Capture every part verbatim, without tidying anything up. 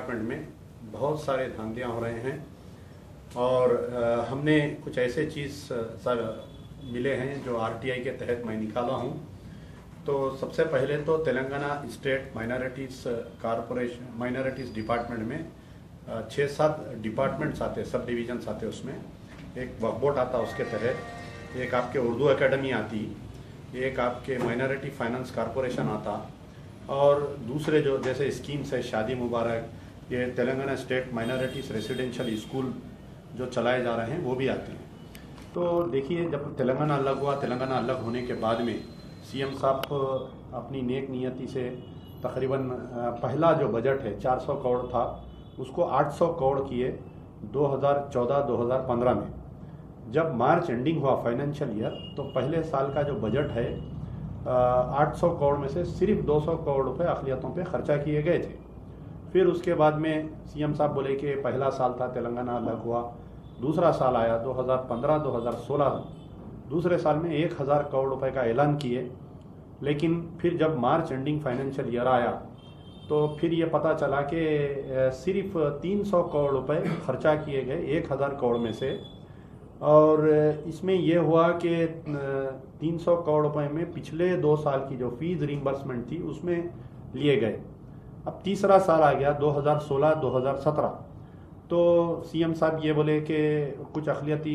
Department में बहुत सारे धांधलियाँ हो रहे हैं और आ, हमने कुछ ऐसे चीज़ सर मिले हैं जो आरटीआई के तहत मैं निकाला हूँ। तो सबसे पहले तो Telangana state minorities corporation minorities department में छः सात डिपार्टमेंट्स आते, सब डिवीजन्स आते, उसमें एक वक्फ बोर्ड आता, उसके तहत एक आपके उर्दू एकेडमी आती, एक आपके माइनॉरिटी फाइनेंस कारपोरेशन आता, और दूसरे जो जैसे स्कीम्स है शादी मुबारक, ये Telangana state minorities residential school जो चलाए जा रहे हैं वो भी आते हैं। तो देखिए, जब तेलंगाना अलग हुआ, तेलंगाना अलग होने के बाद में सीएम साहब अपनी नेक नियति से तकरीबन पहला जो बजट है चार सौ करोड़ था, उसको आठ सौ करोड़ किए दो हज़ार चौदह दो हज़ार पंद्रह में। जब मार्च एंडिंग हुआ फाइनेंशियल ईयर, तो पहले साल का जो बजट है आठ सौ करोड़ में से सिर्फ दो सौ करोड़ रुपए अक़लियतों पे खर्चा किए गए थे। फिर उसके बाद में सीएम साहब बोले कि पहला साल था तेलंगाना अलग हुआ, दूसरा साल आया दो हज़ार पंद्रह दो हज़ार सोलह, दूसरे साल में एक हज़ार करोड़ रुपए का ऐलान किए। लेकिन फिर जब मार्च एंडिंग फाइनेंशियल ईयर आया तो फिर ये पता चला कि सिर्फ तीन सौ करोड़ रुपए खर्चा किए गए एक हज़ार करोड़ में से। और इसमें यह हुआ कि तीन सौ करोड़ रुपए में पिछले दो साल की जो फीस रिइंबर्समेंट थी उसमें लिए गए। अब तीसरा साल आ गया दो हज़ार सोलह दो हज़ार सत्रह, तो सीएम साहब ये बोले कि कुछ अक़लियती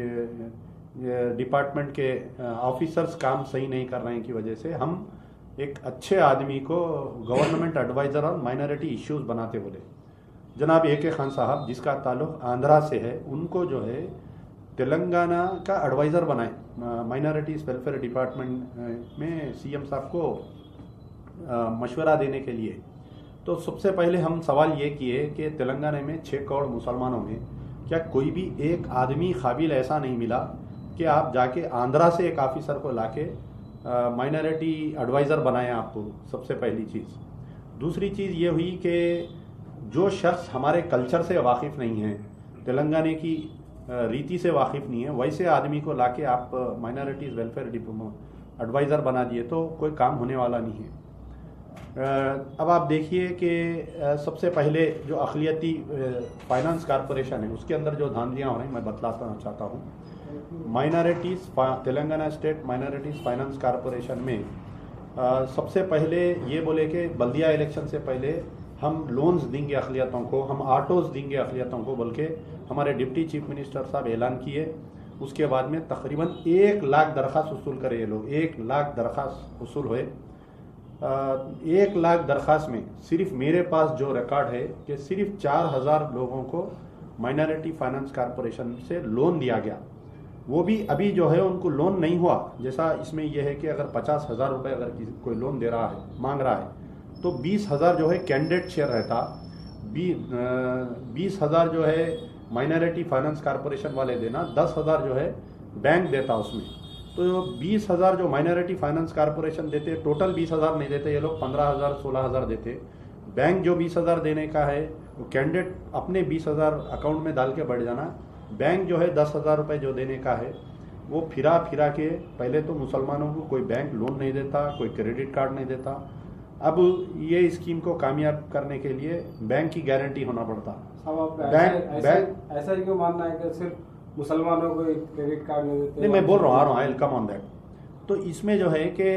डिपार्टमेंट के ऑफिसर्स काम सही नहीं कर रहे हैं की वजह से हम एक अच्छे आदमी को गवर्नमेंट एडवाइज़र और माइनॉरिटी इश्यूज़ बनाते बोले। जनाब ए के खान साहब, जिसका ताल्लुक आंध्रा से है, उनको जो है तेलंगाना का एडवाइज़र बनाए माइनॉरिटीज़ वेलफेयर डिपार्टमेंट में सीएम साहब को मशवरा देने के लिए। तो सबसे पहले हम सवाल ये किए कि तेलंगाना में छः करोड़ मुसलमानों में क्या कोई भी एक आदमी काबिल ऐसा नहीं मिला कि आप जाके आंध्रा से एक ऑफिसर को लाके माइनॉरिटी एडवाइज़र बनाएं आपको? सबसे पहली चीज़। दूसरी चीज़ ये हुई कि जो शख्स हमारे कल्चर से वाकिफ़ नहीं है, तेलंगाना की रीति से वाकिफ़ नहीं है, वैसे आदमी को लाके आप माइनॉरिटीज़ वेलफेयर एडवाइज़र बना दिए तो कोई काम होने वाला नहीं है। अब आप देखिए कि सबसे पहले जो अक़लियती फाइनेंस कारपोरेशन है उसके अंदर जो धांधलियाँ हो रही हैं मैं बतलाना चाहता हूँ। Minorities Telangana state minorities finance corporation में आ, सबसे पहले ये बोले कि बल्दिया इलेक्शन से पहले हम लोन्स देंगे अक़लियतों को, हम ऑटोज़ देंगे अक़लियतों को, बोल के हमारे डिप्टी चीफ मिनिस्टर साहब ऐलान किए। उसके बाद में तकरीबन एक लाख दरख्वास्त वसूल करे ये लोग, एक लाख दरख्वास्त वसूल हुए। एक लाख दरख्वास्त में सिर्फ मेरे पास जो रिकॉर्ड है कि सिर्फ चार हज़ार लोगों को माइनॉरिटी फाइनेंस कारपोरेशन से लोन दिया गया। वो भी अभी जो है उनको लोन नहीं हुआ। जैसा इसमें यह है कि अगर पचास हज़ार रुपये अगर किसी कोई लोन दे रहा है, मांग रहा है, तो बीस हज़ार जो है कैंडिडेट शेयर रहता, बी बीस हज़ार जो है माइनॉरिटी फाइनेंस कारपोरेशन वाले देना, दस हज़ार जो है बैंक देता उसमें। तो बीस हज़ार जो माइनॉरिटी फाइनेंस कारपोरेशन देते, टोटल बीस हज़ार नहीं देते ये लोग, पंद्रह हज़ार सोलह हज़ार देते। बैंक जो बीस हज़ार देने का है वो कैंडिडेट अपने बीस हज़ार अकाउंट में डाल के बढ़ जाना। बैंक जो है दस हज़ार रुपये जो देने का है वो फिरा फिरा के, पहले तो मुसलमानों को कोई बैंक लोन नहीं देता, कोई क्रेडिट कार्ड नहीं देता। अब ये स्कीम को कामयाब करने के लिए बैंक की गारंटी होना पड़ता। बैंक बैंक ऐसा ही क्यों मानना है कि सिर्फ मुसलमानों को क्रेडिट कार्ड नहीं देते? नहीं, मैं बोल रहा हूँ, आ रहा हूँ, आई कम ऑन दैट। तो इसमें जो है कि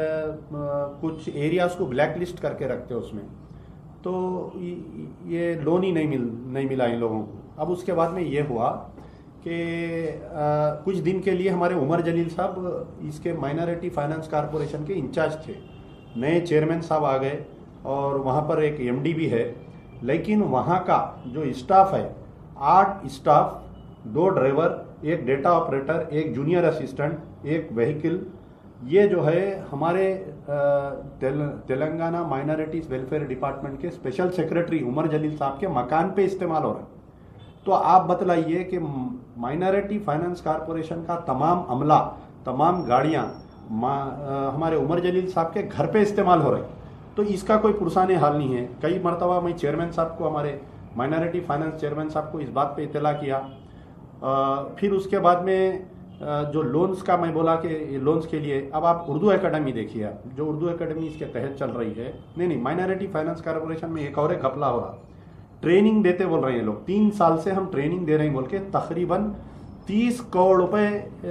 कुछ एरियाज को ब्लैक लिस्ट करके रखते हैं उसमें, तो ये लोन ही नहीं मिल नहीं मिला इन लोगों को। अब उसके बाद में ये हुआ कि कुछ दिन के लिए हमारे उमर जलील साहब इसके माइनॉरिटी फाइनेंस कारपोरेशन के इंचार्ज थे, नए चेयरमैन साहब आ गए और वहाँ पर एक एमडी भी है। लेकिन वहाँ का जो स्टाफ है, आठ स्टाफ, दो ड्राइवर, एक डेटा ऑपरेटर, एक जूनियर असिस्टेंट, एक व्हीकल, ये जो है हमारे तेल, तेलंगाना माइनॉरिटीज़ वेलफेयर डिपार्टमेंट के स्पेशल सेक्रेटरी उमर जलील साहब के मकान पे इस्तेमाल हो रहा है। तो आप बतलाइए कि माइनॉरिटी फाइनेंस कारपोरेशन का तमाम अमला, तमाम गाड़ियाँ हमारे उमर जलील साहब के घर पे इस्तेमाल हो रही, तो इसका कोई पुरसाने हाल नहीं है। कई मरतबा मैं चेयरमैन साहब को, हमारे माइनॉरिटी फाइनेंस चेयरमैन साहब को इस बात पे इत्तला किया। आ, फिर उसके बाद में आ, जो लोन्स का मैं बोला कि लोन्स के लिए अब आप उर्दू एकेडमी देखिए, जो उर्दू एकेडमी इसके तहत चल रही है। नहीं नहीं माइनॉरिटी फाइनेंस कारपोरेशन में एक और एक घपला हो रहा। ट्रेनिंग देते बोल रहे हैं लोग, तीन साल से हम ट्रेनिंग दे रहे हैं बोल के तकरीबन तीस करोड़ रुपए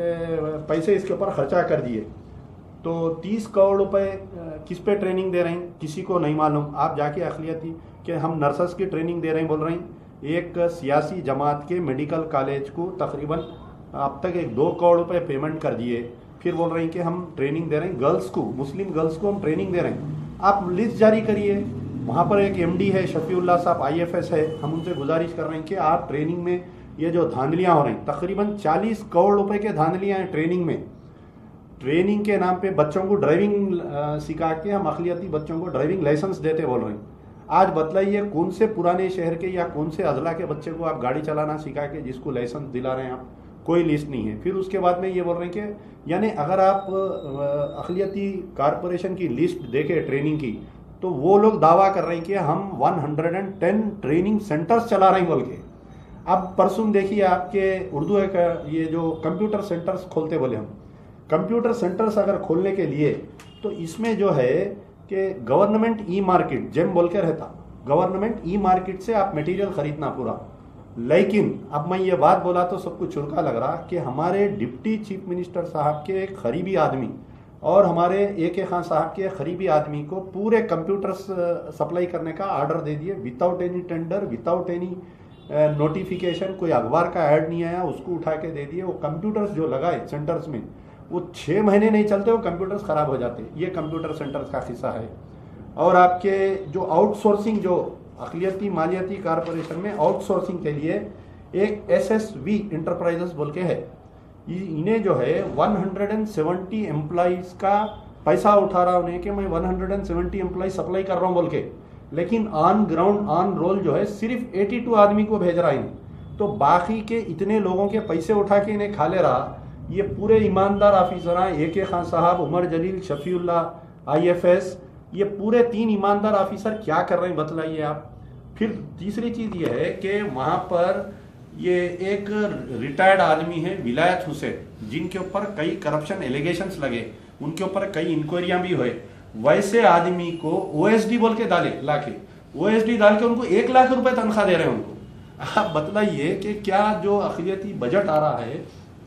पैसे इसके ऊपर खर्चा कर दिए। तो तीस करोड़ रुपए किस पे ट्रेनिंग दे रहे हैं किसी को नहीं मालूम। आप जाके अखिलियती कि हम नर्सेस की ट्रेनिंग दे रहे हैं बोल रहे हैं, एक सियासी जमात के मेडिकल कॉलेज को तकरीबन अब तक एक दो करोड़ रुपए पेमेंट कर दिए। फिर बोल रहे हैं कि हम ट्रेनिंग दे रहे हैं गर्ल्स को, मुस्लिम गर्ल्स को हम ट्रेनिंग दे रहे हैं। आप लिस्ट जारी करिए, वहाँ पर एक एमडी है शफीउल्लाह साहब आईएफएस है, हम उनसे गुजारिश कर रहे हैं कि आप ट्रेनिंग में ये जो धांधलियाँ हो रही हैं, तकरीबन चालीस करोड़ रुपए के धांधलियाँ हैं ट्रेनिंग में। ट्रेनिंग के नाम पे बच्चों को ड्राइविंग सिखा के हम अखिलियती बच्चों को ड्राइविंग लाइसेंस देते बोल रहे हैं। आज बतलाइए कौन से पुराने शहर के या कौन से अजला के बच्चे को आप गाड़ी चलाना सिखा के जिसको लाइसेंस दिला रहे हैं आप, कोई लिस्ट नहीं है। फिर उसके बाद में ये बोल रहे हैं कि यानी अगर आप अखिलियती कारपोरेशन की लिस्ट देखे ट्रेनिंग की, तो वो लोग दावा कर रहे हैं कि हम एक सौ दस ट्रेनिंग सेंटर्स चला रहे हैं बोल के। अब परसों देखिए आपके उर्दू एक ये जो कंप्यूटर सेंटर्स खोलते बोले, हम कंप्यूटर सेंटर्स अगर खोलने के लिए तो इसमें जो है कि गवर्नमेंट ई मार्केट जेम बोल के रहता, गवर्नमेंट ई मार्केट से आप मटेरियल खरीदना पूरा। लेकिन अब मैं ये बात बोला तो सबको चुरका लग रहा कि हमारे डिप्टी चीफ मिनिस्टर साहब के एक करीबी आदमी और हमारे ए के खान साहब के करीबी आदमी को पूरे कंप्यूटर्स सप्लाई करने का ऑर्डर दे दिए without any tender, without any notification, कोई अखबार का ऐड नहीं आया, उसको उठा के दे दिए। वो कंप्यूटर्स जो लगाए सेंटर्स में वो छः महीने नहीं चलते, वो कंप्यूटर्स खराब हो जाते। ये कंप्यूटर सेंटर्स का किस्सा है। और आपके जो आउटसोर्सिंग जो अखिलियती मालियाती कारपोरेशन में आउटसोर्सिंग के लिए एक एस एस वी इंटरप्राइजेस बोल के है, इन्हें जो है एक सौ सत्तर एम्प्लॉइज का पैसा उठा रहा उन्हें कि मैं एक सौ सत्तर एम्प्लॉइज सप्लाई कर रहा हूँ बोल के, लेकिन ऑन ग्राउंड ऑन रोल जो है सिर्फ बयासी आदमी को भेज रहा है। तो बाकी के इतने लोगों के पैसे उठा के इन्हें खा ले रहा। ये पूरे ईमानदार ऑफिसर हैं, ए के खान साहब, उमर जलील, शफीउल्लाह आईएफएस, ये पूरे तीन ईमानदार ऑफिसर क्या कर रहे हैं बतलाइए आप। फिर तीसरी चीज ये है कि वहां पर ये एक रिटायर्ड आदमी है विलायत हुसैन, जिनके ऊपर कई करप्शन एलिगेशंस लगे, उनके ऊपर कई इंक्वायरियां भी हुए। वैसे आदमी को ओएसडी बोल के डाले लाके ओएसडी डाल के उनको एक लाख रुपए तनख्वाह दे रहे हैं उनको। आप बतलाइए कि क्या जो अखिलियती बजट आ रहा है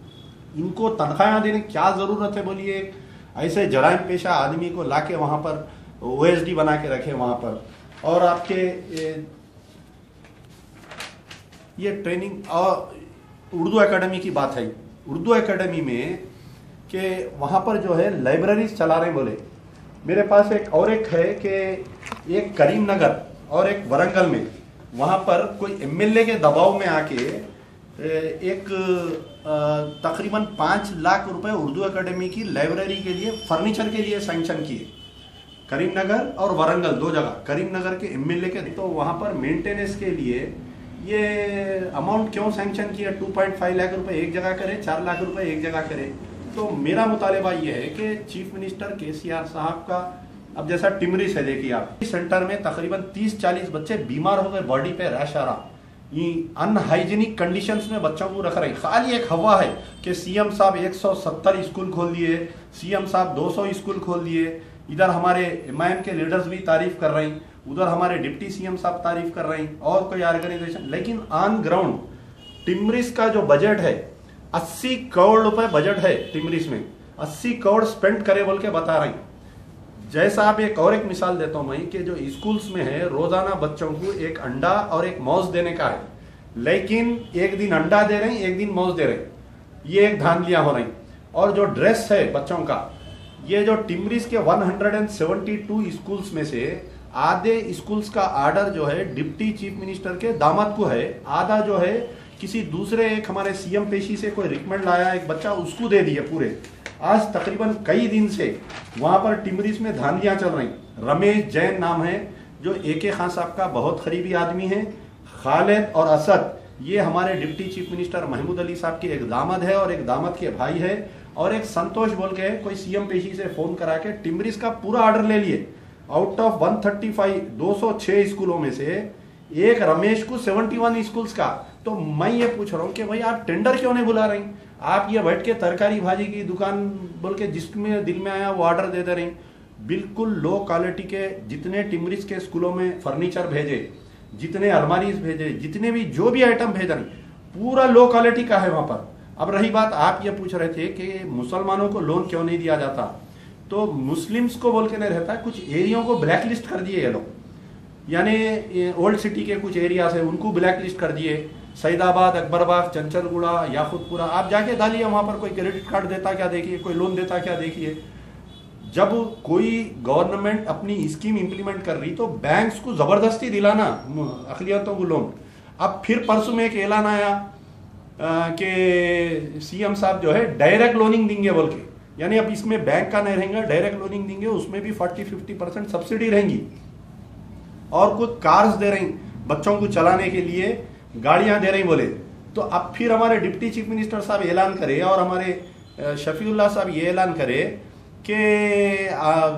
इनको तनख्वाह देने की क्या जरूरत है बोलिए। ऐसे जराइम पेशा आदमी को लाके वहां पर ओएसडी बना के रखे वहां पर। और आपके ये, ये ट्रेनिंग और उर्दू एकेडमी की बात है, उर्दू एकेडमी में कि वहां पर जो है लाइब्रेरीज चला रहे बोले। मेरे पास एक और एक है कि एक करीमनगर और एक वरंगल में वहां पर कोई एमएलए के दबाव में आके एक तकरीबन पाँच लाख रुपए उर्दू एकेडमी की लाइब्रेरी के लिए फर्नीचर के लिए सैंक्शन किए। करीमनगर और वरंगल दो जगह, करीमनगर के एमएलए के, तो वहां पर मेंटेनेंस के लिए ये अमाउंट क्यों सैंक्शन किया, टू पॉइंट फाइव लाख रुपए एक जगह करे, चार लाख रुपए एक जगह करे। तो मेरा मुतालिबा ये है कि चीफ मिनिस्टर केसीआर साहब का, अब जैसा टिमरिस है देखिए आप, इस सेंटर में तकरीबन तीस चालीस बच्चे बीमार हो गए, बॉडी पे रैश आ रहा, ये अनहाइजीनिक कंडीशंस में बच्चों को रख रहे हैं। खाली एक हवा है कि सीएम साहब एक सौ सत्तर स्कूल खोल दिए, सीएम साहब दो सौ स्कूल खोल दिए, इधर हमारे एमआईएम के लीडर्स भी तारीफ कर रहे हैं, उधर हमारे डिप्टी सीएम साहब तारीफ कर रहे हैं और कोई ऑर्गेनाइजेशन। लेकिन ऑन ग्राउंड टिमरिस का जो बजट है अस्सी करोड़ रुपए बजट है, टिमरिस में अस्सी करोड़ स्पेंड करे बोल के बता रहे हैं। जैसा आप एक और एक मिसाल देता हूं मैं कि जो स्कूल्स में है रोजाना बच्चों को एक अंडा और एक मौज देने का है, लेकिन एक दिन अंडा दे रहे हैं एक दिन मौज दे रहे हैं, ये एक धांधलियां हो रही। और जो ड्रेस है बच्चों का, ये जो टिमरिस के एक सौ बहत्तर स्कूल्स में से आधे स्कूल्स का ऑर्डर जो है डिप्टी चीफ मिनिस्टर के दामाद को है, आधा जो है किसी दूसरे एक हमारे सीएम पेशी से कोई रिकमेंड लाया एक बच्चा उसको दे दिए पूरे। आज तकरीबन कई दिन से वहां पर टिमरिस में धांधलियां चल रही। रमेश जैन नाम है जो ए के खान साहब का बहुत करीबी आदमी है, खालिद और असद ये हमारे deputy chief minister Mahmood Ali साहब के एक दामाद है और एक दामाद के भाई है, और एक संतोष बोल के कोई सीएम पेशी से फोन करा के टिमरिस का पूरा ऑर्डर ले लिए। आउट ऑफ एक सौ पैंतीस दो सौ छह स्कूलों में से एक रमेश को इकहत्तर स्कूल्स का। तो मैं ये पूछ रहा हूँ कि भाई आप टेंडर क्यों नहीं बुला रहे, आप ये बैठ के तरकारी भाजी की दुकान बोल के जिसमें दिल में आया वो ऑर्डर दे दे रहे। बिल्कुल लो क्वालिटी के जितने टिमरिस के स्कूलों में फर्नीचर भेजे, जितने अलमारीज भेजे, जितने भी जो भी आइटम भेज रहे पूरा लो क्वालिटी का है वहां पर। अब रही बात, आप ये पूछ रहे थे कि मुसलमानों को लोन क्यों नहीं दिया जाता, तो मुस्लिम्स को बोल के नहीं रहता, कुछ एरिया को ब्लैक लिस्ट कर दिए ये लोग, यानी ओल्ड सिटी के कुछ एरियाज है उनको ब्लैक लिस्ट कर दिए, सईदाबाद, अकबरबाग, चंचलगुड़ा, याकुतपुरा, आप जाके डालिए वहां पर, कोई क्रेडिट कार्ड देता क्या देखिए, कोई लोन देता क्या देखिए। जब कोई गवर्नमेंट अपनी स्कीम इंप्लीमेंट कर रही तो बैंक्स को जबरदस्ती दिलाना अखिलियतों को लोन। अब फिर परसों में एक ऐलान आया कि सीएम साहब जो है डायरेक्ट लोनिंग देंगे बोल के, यानी अब इसमें बैंक का नहीं रहेगा, डायरेक्ट लोनिंग देंगे, उसमें भी फोर्टी फिफ्टी परसेंट सब्सिडी रहेंगी। और कुछ कार्स दे रही बच्चों को चलाने के लिए, गाड़ियां दे रही बोले। तो अब फिर हमारे डिप्टी चीफ मिनिस्टर साहब ऐलान करे और हमारे शफीउल्लाह साहब ये ऐलान करे कि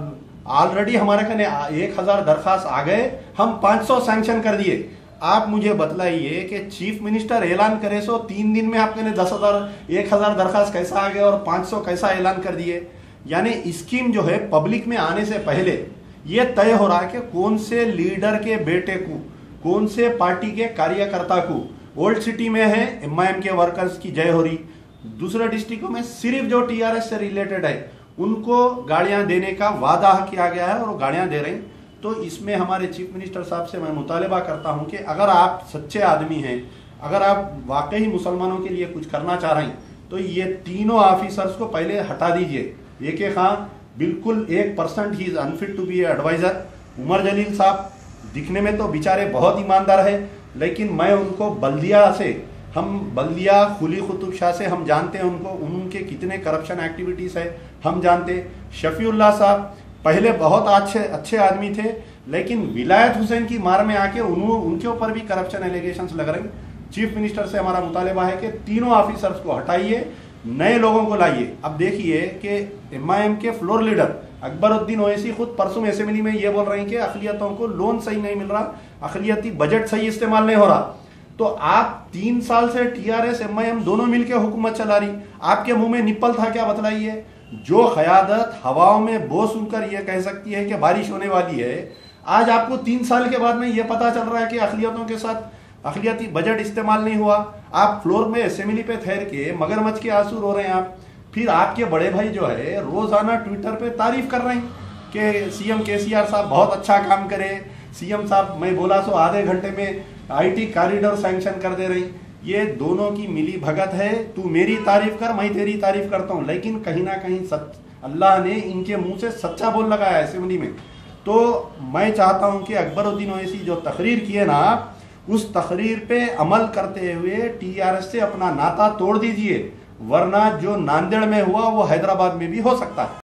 ऑलरेडी हमारे कने एक हजार दरखास्त आ गए, हम पांच सौ सैंक्शन कर दिए। आप मुझे बतलाइए कि चीफ मिनिस्टर ऐलान करे सो तीन दिन में आपने दस हजार एक हजार दरखास्त कैसा आ गए और पांच सौ कैसा ऐलान कर दिए। यानी स्कीम जो है पब्लिक में आने से पहले ये तय हो रहा है कि कौन से लीडर के बेटे को, कौन से पार्टी के कार्यकर्ता को, ओल्ड सिटी में है एमआईएम के वर्कर्स की जय हो रही, दूसरे डिस्ट्रिक्टों में सिर्फ जो टीआरएस से रिलेटेड है उनको गाड़ियां देने का वादा किया गया है और वो गाड़ियां दे रही। तो इसमें हमारे चीफ मिनिस्टर साहब से मैं मुतालबा करता हूं कि अगर आप सच्चे आदमी हैं, अगर आप वाकई मुसलमानों के लिए कुछ करना चाह रहे हैं, तो ये तीनों ऑफिसर्स को पहले हटा दीजिए। एक एक हाँ बिल्कुल एक परसेंट ही is unfit to be adviser. Umar Jaleel साहब दिखने में तो बेचारे बहुत ईमानदार है, लेकिन मैं उनको बल्दिया से, हम बल्दिया खुली कुतुब शाह से हम जानते हैं उनको, उनके कितने करप्शन एक्टिविटीज है हम जानते। शफीउल्लाह साहब पहले बहुत अच्छे अच्छे आदमी थे, लेकिन विलायत हुसैन की मार में आके उनके ऊपर भी करप्शन एलिगेशंस लग रहे हैं। चीफ मिनिस्टर से हमारा मुतालबा है कि तीनों ऑफिसर्स को हटाइए, नए लोगों को लाइए। अब देखिए कि एमआईएम के फ्लोर लीडर अकबरुद्दीन ओवैसी खुद परसों असेंबली में ये बोल रहे हैं कि अखिलियतों को लोन सही नहीं मिल रहा, अखिलियती बजट सही इस्तेमाल नहीं हो रहा। तो आप तीन साल से टीआरएस एमआईएम दोनों मिलकर हुकूमत चला रही, आपके मुंह में निप्पल था क्या बताइए? जो क़यादत हवाओं में बो सुनकर यह कह सकती है कि बारिश होने वाली है, आज आपको तीन साल के बाद में यह पता चल रहा है कि अखिलियतों के साथ अखिलियती बजट इस्तेमाल नहीं हुआ। आप फ्लोर में असेंबली पे ठहर के मगरमच्छ के आंसू रो रहे हैं आप। फिर आपके बड़े भाई जो है रोजाना ट्विटर पे तारीफ कर रहे हैं कि सीएम केसीआर साहब बहुत अच्छा काम करे, सीएम साहब मैं बोला सो आधे घंटे में आईटी कॉरिडोर सैंक्शन कर दे रही। ये दोनों की मिली भगत है, तू मेरी तारीफ कर मैं तेरी तारीफ करता हूँ, लेकिन कहीं ना कहीं सच अल्लाह ने इनके मुंह से सच्चा बोल लगाया असेंबली में। तो मैं चाहता हूं कि अकबरुद्दीन ओवैसी जो तकरीर किए ना, उस तकरीर पे अमल करते हुए टीआरएस से अपना नाता तोड़ दीजिए, वरना जो नांदेड़ में हुआ वो हैदराबाद में भी हो सकता है।